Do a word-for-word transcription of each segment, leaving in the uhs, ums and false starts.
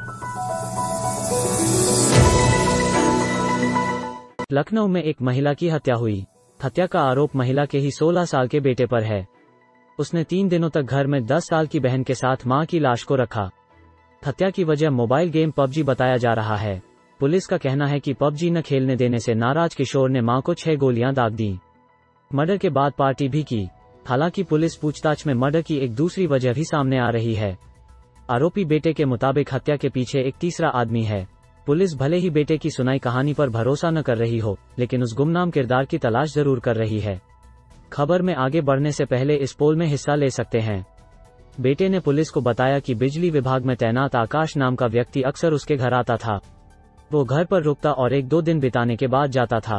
लखनऊ में एक महिला की हत्या हुई। हत्या का आरोप महिला के ही सोलह साल के बेटे पर है। उसने तीन दिनों तक घर में दस साल की बहन के साथ मां की लाश को रखा। हत्या की वजह मोबाइल गेम पबजी बताया जा रहा है। पुलिस का कहना है कि पबजी न खेलने देने से नाराज किशोर ने मां को छह गोलियां दाग दी। मर्डर के बाद पार्टी भी की। हालांकि पुलिस पूछताछ में मर्डर की एक दूसरी वजह भी सामने आ रही है। आरोपी बेटे के मुताबिक हत्या के पीछे एक तीसरा आदमी है। पुलिस भले ही बेटे की सुनाई कहानी पर भरोसा न कर रही हो, लेकिन उस गुमनाम किरदार की तलाश जरूर कर रही है। खबर में आगे बढ़ने से पहले इस पोल में हिस्सा ले सकते हैं। बेटे ने पुलिस को बताया कि बिजली विभाग में तैनात आकाश नाम का व्यक्ति अक्सर उसके घर आता था। वो घर पर रुकता और एक दो दिन बिताने के बाद जाता था।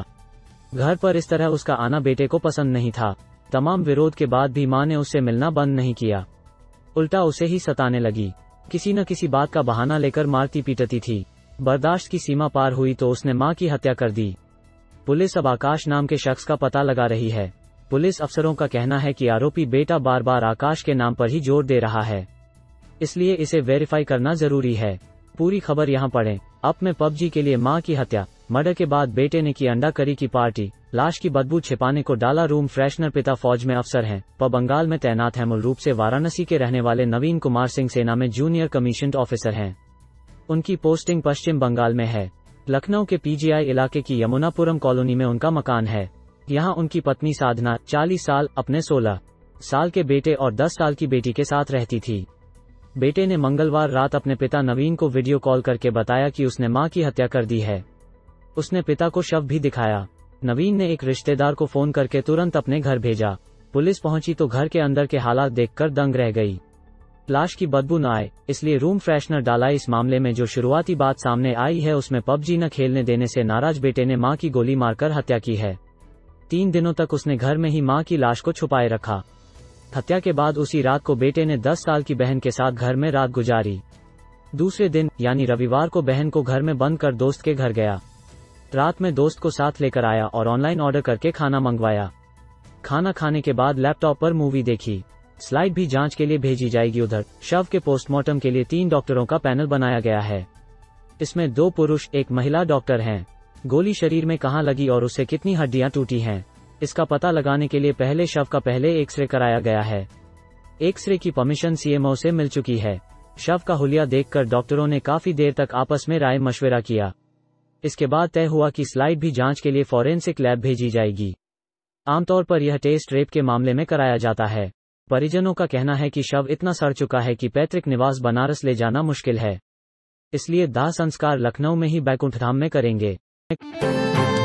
घर पर इस तरह उसका आना बेटे को पसंद नहीं था। तमाम विरोध के बाद भी मां ने उससे मिलना बंद नहीं किया, उल्टा उसे ही सताने लगी। किसी न किसी बात का बहाना लेकर मारती पीटती थी। बर्दाश्त की सीमा पार हुई तो उसने मां की हत्या कर दी। पुलिस अब आकाश नाम के शख्स का पता लगा रही है। पुलिस अफसरों का कहना है कि आरोपी बेटा बार बार आकाश के नाम पर ही जोर दे रहा है, इसलिए इसे वेरीफाई करना जरूरी है। पूरी खबर यहाँ पढ़ें। अप में पबजी के लिए मां की हत्या। मर्डर के बाद बेटे ने की अंडा करी की पार्टी। लाश की बदबू छिपाने को डाला रूम फ्रेशनर। पिता फौज में अफसर हैं, प बंगाल में तैनात हैं। मूल रूप से वाराणसी के रहने वाले नवीन कुमार सिंह सेना में जूनियर कमीशन्ड ऑफिसर हैं। उनकी पोस्टिंग पश्चिम बंगाल में है। लखनऊ के पीजीआई इलाके की यमुनापुरम कॉलोनी में उनका मकान है। यहाँ उनकी पत्नी साधना चालीस साल अपने सोलह साल के बेटे और दस साल की बेटी के साथ रहती थी। बेटे ने मंगलवार रात अपने पिता नवीन को वीडियो कॉल करके बताया कि उसने मां की हत्या कर दी है। उसने पिता को शव भी दिखाया। नवीन ने एक रिश्तेदार को फोन करके तुरंत अपने घर भेजा। पुलिस पहुंची तो घर के अंदर के हालात देखकर दंग रह गई। लाश की बदबू न आए, इसलिए रूम फ्रेशनर डाला। इस मामले में जो शुरुआती बात सामने आई है उसमें पबजी न खेलने देने से नाराज बेटे ने मां की गोली मारकर हत्या की है। तीन दिनों तक उसने घर में ही मां की लाश को छुपाए रखा। हत्या के बाद उसी रात को बेटे ने दस साल की बहन के साथ घर में रात गुजारी। दूसरे दिन यानी रविवार को बहन को घर में बंद कर दोस्त के घर गया। रात में दोस्त को साथ लेकर आया और ऑनलाइन ऑर्डर करके खाना मंगवाया। खाना खाने के बाद लैपटॉप पर मूवी देखी। स्लाइड भी जांच के लिए भेजी जाएगी। उधर शव के पोस्टमार्टम के लिए तीन डॉक्टरों का पैनल बनाया गया है। इसमें दो पुरुष एक महिला डॉक्टर हैं। गोली शरीर में कहां लगी और उससे कितनी हड्डियां टूटी हैं, इसका पता लगाने के लिए पहले शव का पहले एक्सरे कराया गया है। एक्सरे की परमिशन सीएमओ से मिल चुकी है। शव का हुलिया देखकर डॉक्टरों ने काफी देर तक आपस में राय मशवरा किया। इसके बाद तय हुआ कि स्लाइड भी जांच के लिए फॉरेंसिक लैब भेजी जाएगी। आमतौर पर यह टेस्ट रेप के मामले में कराया जाता है। परिजनों का कहना है कि शव इतना सड़ चुका है कि पैतृक निवास बनारस ले जाना मुश्किल है, इसलिए दाह संस्कार लखनऊ में ही बैकुंठ धाम में करेंगे।